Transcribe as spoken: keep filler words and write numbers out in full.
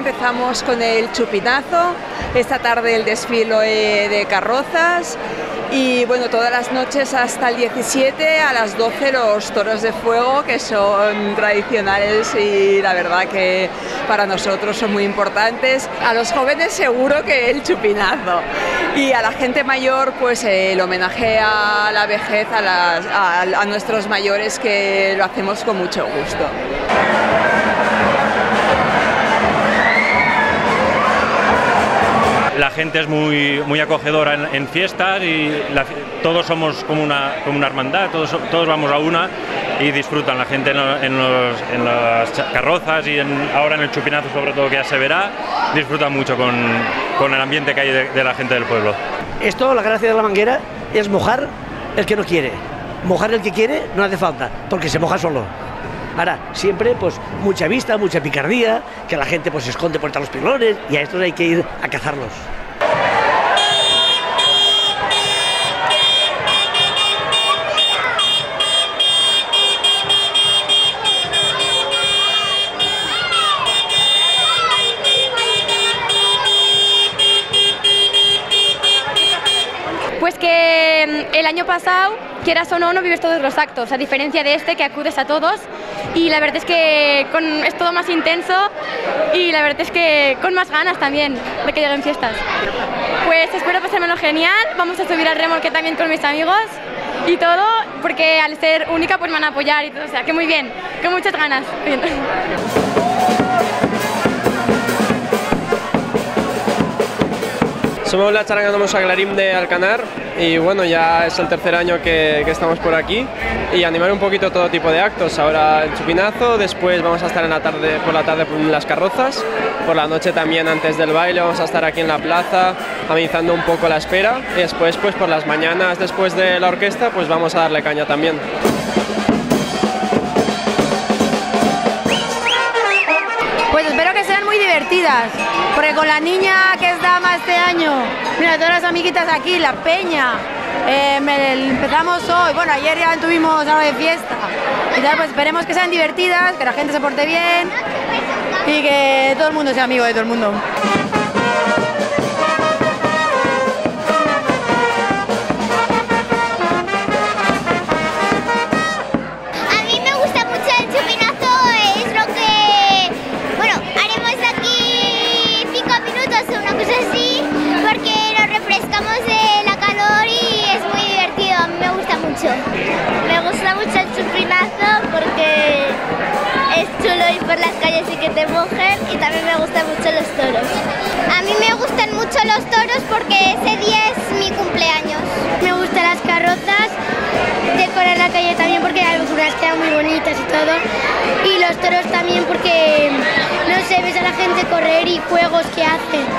empezamos con el chupinazo, esta tarde el desfile de carrozas y bueno, todas las noches hasta el diecisiete a las doce los toros de fuego, que son tradicionales y la verdad que para nosotros son muy importantes. A los jóvenes seguro que el chupinazo y a la gente mayor pues el homenaje a la vejez, a, las, a, a nuestros mayores, que lo hacemos con mucho gusto. La gente es muy, muy acogedora en, en fiestas y la, todos somos como una, como una hermandad, todos, todos vamos a una y disfrutan. La gente en, en, los, en las carrozas y en, ahora en el chupinazo, sobre todo, que ya se verá, disfrutan mucho con, con el ambiente que hay de, de la gente del pueblo. Esto, la gracia de la manguera, es mojar el que no quiere. Mojar el que quiere no hace falta, porque se moja solo. Ahora, siempre pues mucha vista, mucha picardía, que la gente pues se esconde por los pilones y a estos hay que ir a cazarlos. Pues que el año pasado, quieras o no, no vives todos los actos, a diferencia de este que acudes a todos, y la verdad es que con, es todo más intenso y la verdad es que con más ganas también de que lleguen fiestas. Pues espero pasármelo genial, vamos a subir al remolque también con mis amigos y todo, porque al ser única pues me van a apoyar y todo, o sea que muy bien, con muchas ganas. Somos la charanga de Mosaglarim de Alcanar y bueno, ya es el tercer año que, que estamos por aquí y animar un poquito todo tipo de actos. Ahora el chupinazo, después vamos a estar en la tarde, por la tarde en las carrozas, por la noche también antes del baile vamos a estar aquí en la plaza amenizando un poco la espera y después pues por las mañanas después de la orquesta pues vamos a darle caña también. Pues espero que sean muy divertidas, porque con la niña que es dama este año, mira, todas las amiguitas aquí, la peña, eh, me, empezamos hoy, bueno, ayer ya tuvimos algo de fiesta, y tal, pues esperemos que sean divertidas, que la gente se porte bien y que todo el mundo sea amigo de todo el mundo. Me gusta mucho el chupinazo porque es chulo ir por las calles y que te mojen, y también me gustan mucho los toros. A mí me gustan mucho los toros porque ese día es mi cumpleaños. Me gustan las carrozas, decorar la calle también porque algunas quedan muy bonitas y todo. Y los toros también porque, no sé, ves a la gente correr y juegos que hacen.